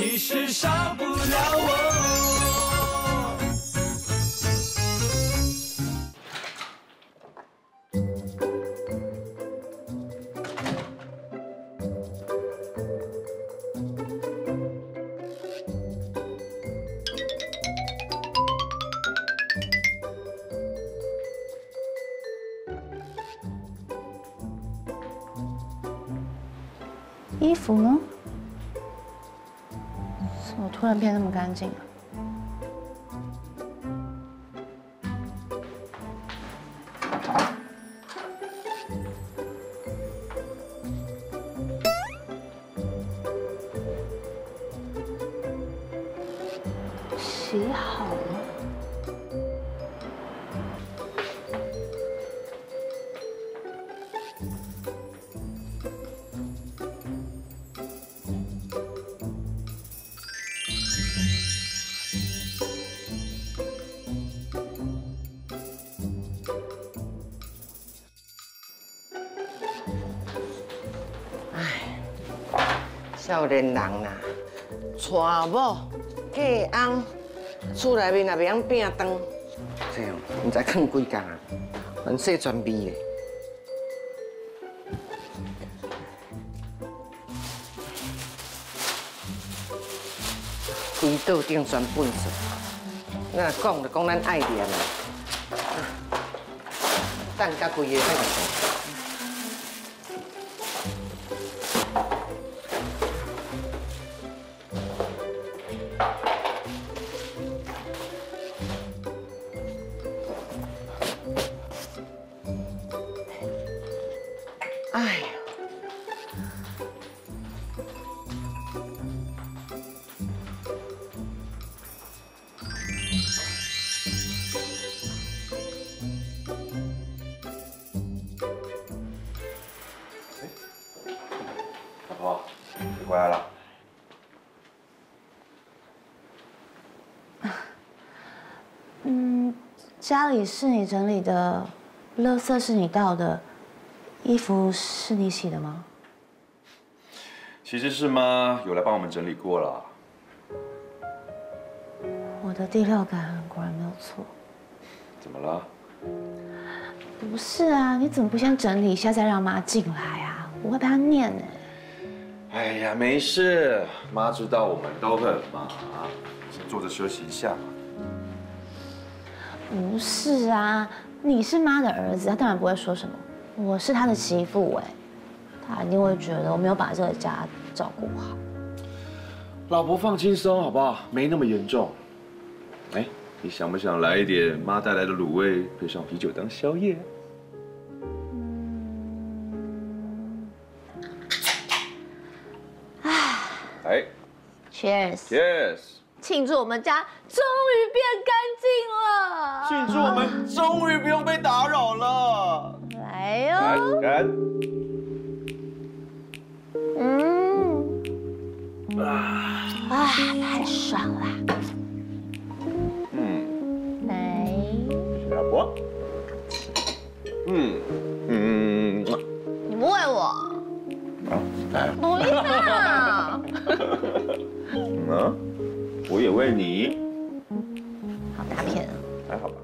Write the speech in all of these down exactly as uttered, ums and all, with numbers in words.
其实伤不了我。 衣服呢？怎么突然变那么干净了？洗好了。 少年人呐，娶某嫁翁，厝内面也袂晓变饭，这样唔知囥几工啊，全洗全味咧。规桌顶全粪扫，那讲就讲咱爱念啊，等甲规个那个。 哎呀！ 老婆，你回来了。 嗯，家里是你整理的，垃圾是你倒的。 衣服是你洗的吗？ 其实是妈有来帮我们整理过了。 我的第六感果然没有错。 怎么了？ 不是啊，你怎么不先整理一下再让妈进来啊？我会被她念呢。 哎呀，没事，妈知道我们都很忙，先坐着休息一下嘛。 不是啊，你是妈的儿子，她当然不会说什么。 我是他的媳妇哎，他一定会觉得我没有把这个家照顾好。 老婆放轻松好不好？没那么严重。哎，你想不想来一点妈带来的卤味，配上啤酒当宵夜？ 嗯。唉。 哎 ，Cheers。Cheers。庆祝我们家终于变干净了！ 庆祝我们终于不用被打扰了！ 来哟！ 干！ 嗯，啊，啊，太爽了！ 嗯， 来， 谢谢老婆。嗯嗯， 你不喂我？ 好，来。 不要！ 嗯啊。 我也为你， 好大片啊！ 还好吧。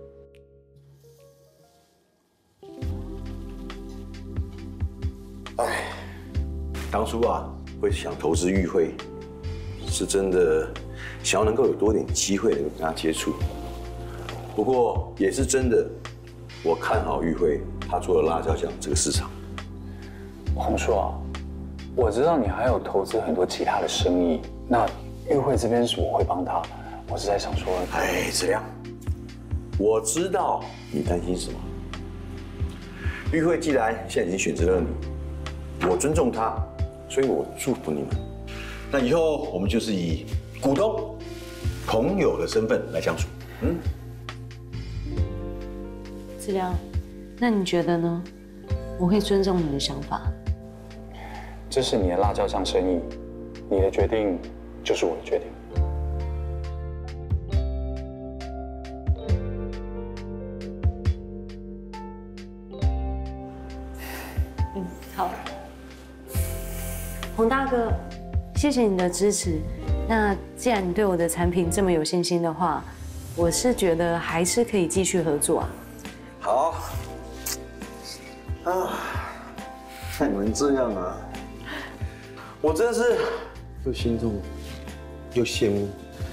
哎，当初啊，会想投资玉慧，是真的想要能够有多点机会能够跟他接触。不过也是真的，我看好玉慧，她做了辣椒酱这个市场。 红叔啊，我知道你还有投资很多其他的生意，那。 玉慧这边是我会帮她，我是在想说， 哎，子良，我知道你担心什么。玉慧既然现在已经选择了你，我尊重她，所以我祝福你们。那以后我们就是以股东、朋友的身份来相处。嗯， 子良，那你觉得呢？我会尊重你的想法。 这是你的辣椒酱生意，你的决定。 就是我的决定。 嗯，好。洪大哥，谢谢你的支持。 那既然你对我的产品这么有信心的话，我是觉得还是可以继续合作啊。 好。啊，看你们这样啊，我真的是又心痛又羡慕。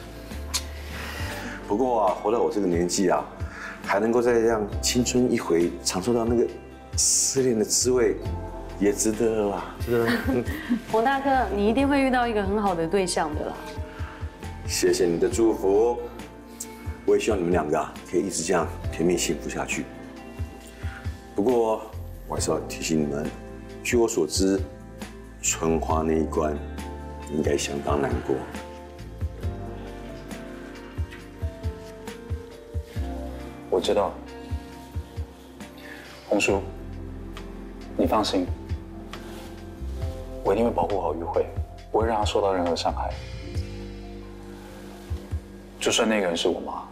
不过啊，活到我这个年纪啊，还能够再这样青春一回，尝受到那个失恋的滋味，也值得了啦，值得。 洪大哥，你一定会遇到一个很好的对象的啦。 谢谢你的祝福，我也希望你们两个啊，可以一直这样甜蜜幸福下去。不过我还是要提醒你们，据我所知，春花那一关应该相当难过。 我知道，红叔，你放心，我一定会保护好玉慧，不会让她受到任何伤害。就算那个人是我妈，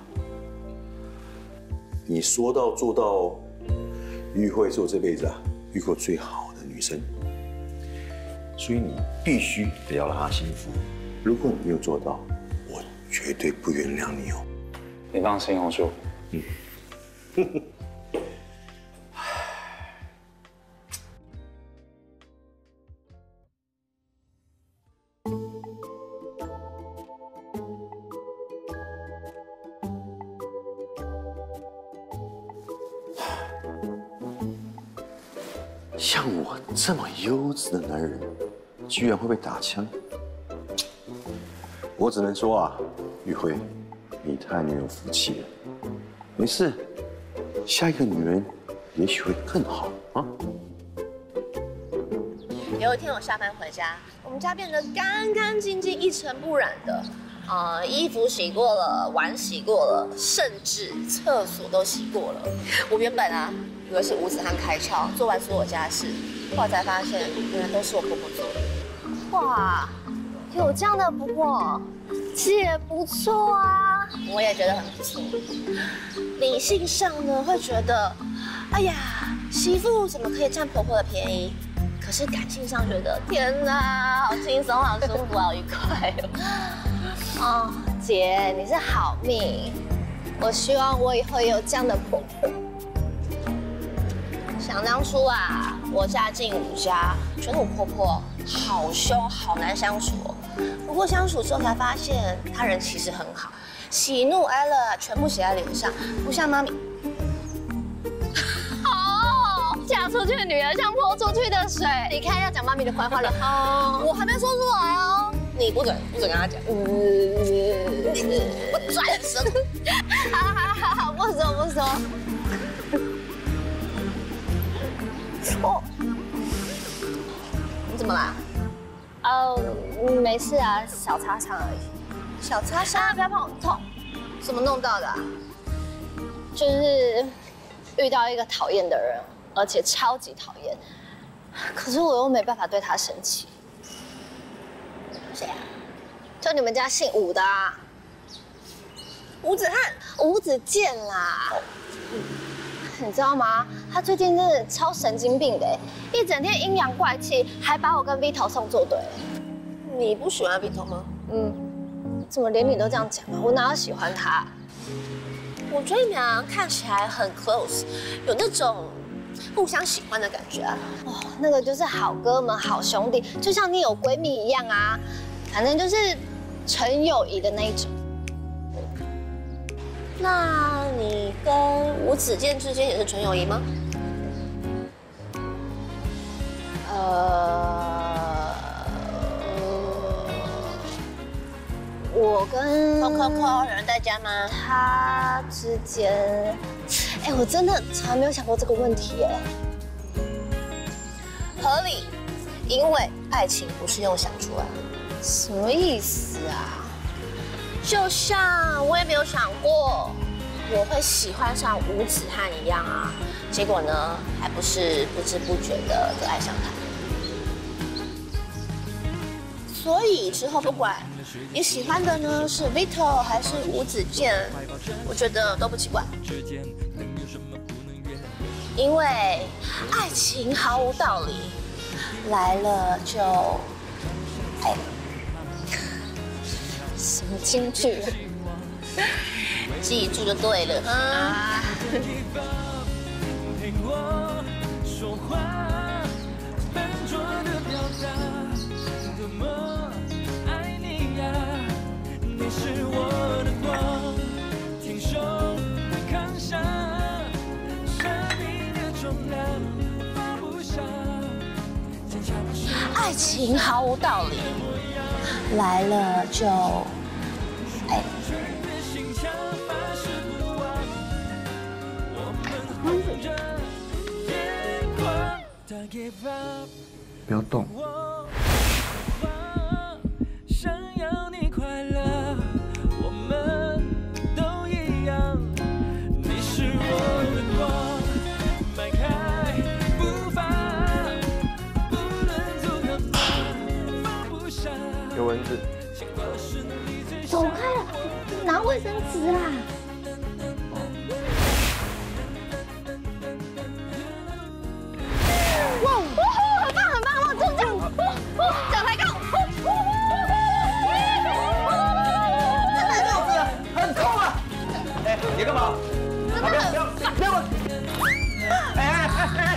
你说到做到，玉慧是我这辈子啊遇过最好的女生，所以你必须得要让她幸福。如果你没有做到，我绝对不原谅你哦。 你放心，红叔。嗯。像我这么优质的男人，居然会被打枪，我只能说啊，玉慧，你太没有福气了。没事，下一个女人也许会更好啊。 有一天我下班回家，我们家变得干干净净、一尘不染的，呃，衣服洗过了，碗洗过了，甚至厕所都洗过了。我原本啊，以为是吴子涵开窍，做完所有家事，后来才发现，原来都是我婆婆做的。哇，有这样的婆婆，其实也不错啊。我也觉得很不错。理性上呢，会觉得，哎呀，媳妇怎么可以占婆婆的便宜？可是感性上觉得，天哪，好轻松，好舒服，好愉快哦。哦，姐，你是好命。我希望我以后也有这样的婆婆。想当初啊，我嫁进吴家，觉得我婆婆好凶，好难相处哦。不过相处之后才发现，她人其实很好，喜怒哀乐全部写在脸上，不像妈咪。哦，嫁出去的女儿像泼出去的水。你看要讲妈咪的坏话了，哦，我还没说出来哦。你不准，不准跟她讲。我转身。好好好好，不说不说。哦，你怎么啦？哦，没事啊，小擦伤而已。小擦伤？啊，不要碰我，痛。怎么弄到的啊？就是遇到一个讨厌的人，而且超级讨厌，可是我又没办法对他生气。谁啊？就你们家姓吴的啊？吴子翰、吴子健啦。你知道吗？他最近真的超神经病的，一整天阴阳怪气，还把我跟 Vito 送作对。你不喜欢 Vito 吗？嗯，怎么连你都这样讲啊？我哪有喜欢他？我觉得你们俩看起来很 close， 有那种互相喜欢的感觉啊。哦，那个就是好哥们、好兄弟，就像你有闺蜜一样啊。反正就是纯友谊的那一种。那你跟吴子健之间也是纯友谊吗？呃，我跟 Coco 有人在家吗？他之间，哎，我真的从来没有想过这个问题哎。合理，因为爱情不是用想出来的。什么意思啊？就像我也没有想过我会喜欢上吴子翰一样啊，结果呢，还不是不知不觉的就爱上他。所以之后不管你喜欢的呢是 Vito 还是吴子健，我觉得都不奇怪，因为爱情毫无道理，来了就爱了。 什么京剧？记住就对了啊。 陪我说话，笨拙的表达，多么爱你呀！你是我的光，挺胸扛下生命的重量，放不下。 爱情毫无道理，来了就爱。 不要动。 想要你快乐，我们都一样。你是我的光，迈开步伐，不论走到哪，放不下。 有蚊子。 走开了，拿卫生纸啦。 哇，很棒很棒，哇，中奖！奖牌高！真的很好， 很痛啊！哎，你干嘛？不要不要不要！哎哎哎哎！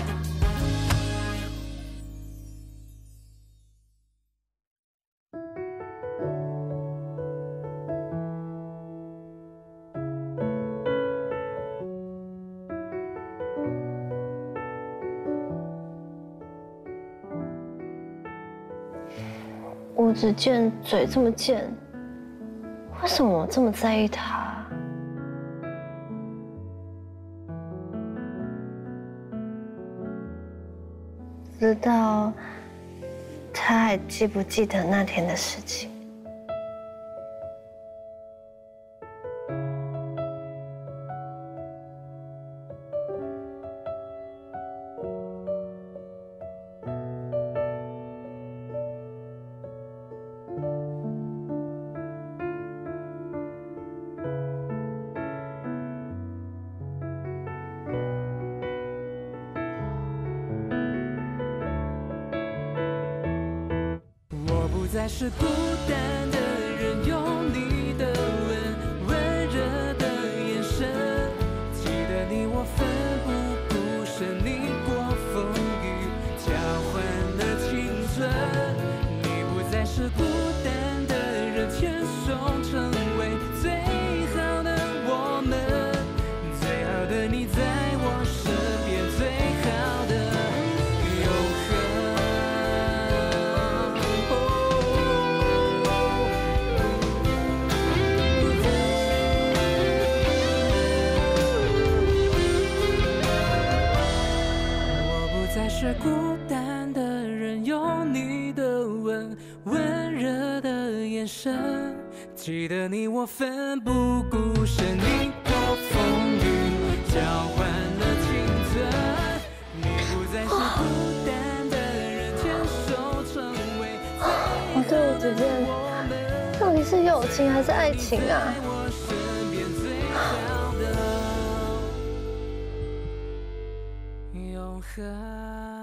吴子健嘴这么贱，为什么我这么在意他？不知道他还记不记得那天的事情？ 再是孤单的人，用你的吻，温热的眼神，记得你我奋不顾身，逆过风雨，交换了青春。你不再是孤单的人，牵手成为最好的我们，最好的你在我身边，最好的永恒。 是孤单的人，有你的吻，温热的眼神，记得你我奋不顾身，逆过风雨，交换了青春。你不再是孤单的人，牵手成为我对吴子健到底是友情还是爱情啊？ 永恒。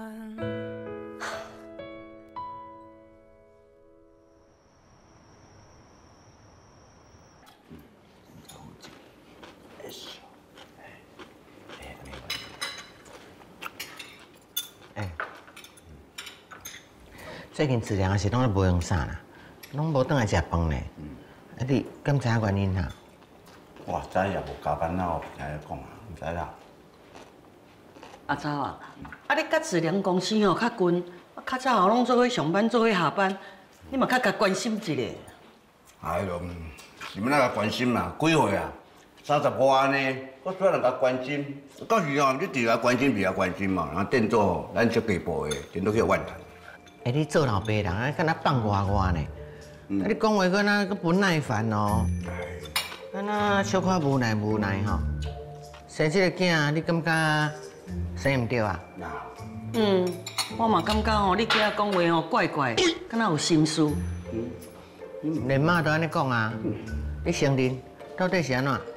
最近治疗是拢咧无用啥啦，拢无倒来食饭咧。啊，你敢知影原因啊？ 哇，知也无加班哪有听伊讲啊？唔知啦。 阿超啊，啊你甲治疗公司吼较近，啊较早吼拢做伙上班，做伙下班，你嘛较甲关心一下。 哎咯，是要哪甲关心啦？几岁啊？三十五安尼，我做人甲关心，到时吼你伫甲关心，伫甲关心嘛。然后变做吼，咱做家步的，变做去怨叹。 哎，你做老爸人啊，敢若放外我呢？啊，你讲话敢若阁不耐烦哦，敢若小可无奈无奈吼。生这个囝，你感觉生唔对啊？ 嗯，我嘛感觉吼，你囝讲话吼怪怪，敢若有心思。 连妈都安尼讲啊，你承认到底是安怎？